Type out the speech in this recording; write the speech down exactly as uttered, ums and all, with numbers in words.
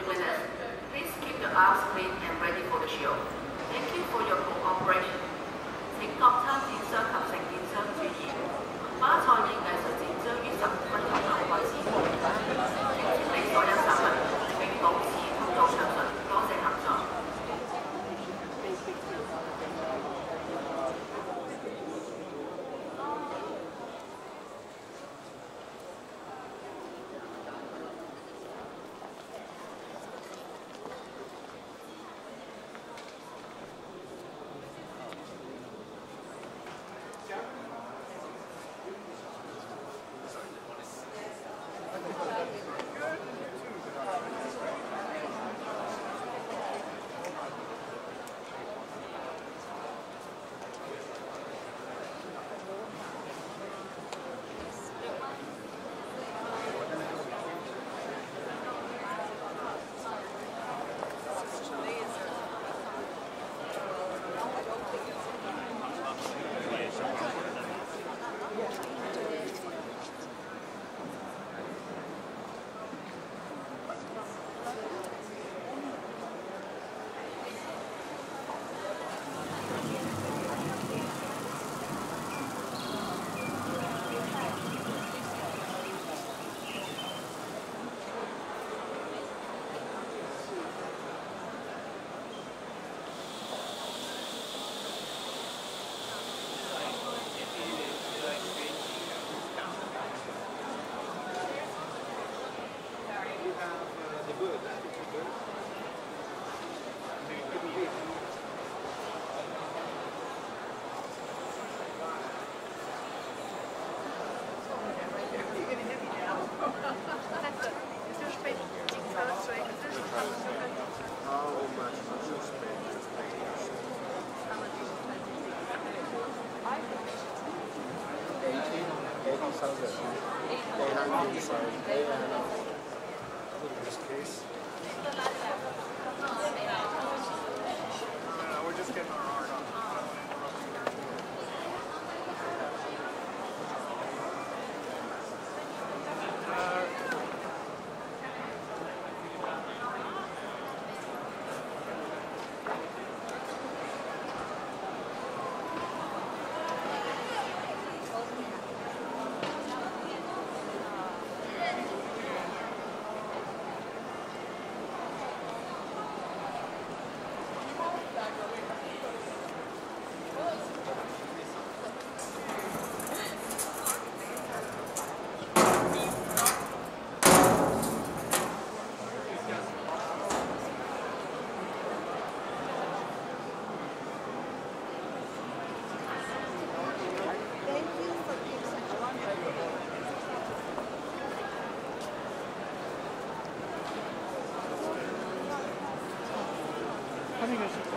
winners, please keep your arms clean and ready for the show. Thank you for your cooperation. 請各參展商及承建商注意，巴塞爾藝術展將於十五分鐘後開始。請清理所有雜物，並保持通道暢順。多謝合作。 I think I should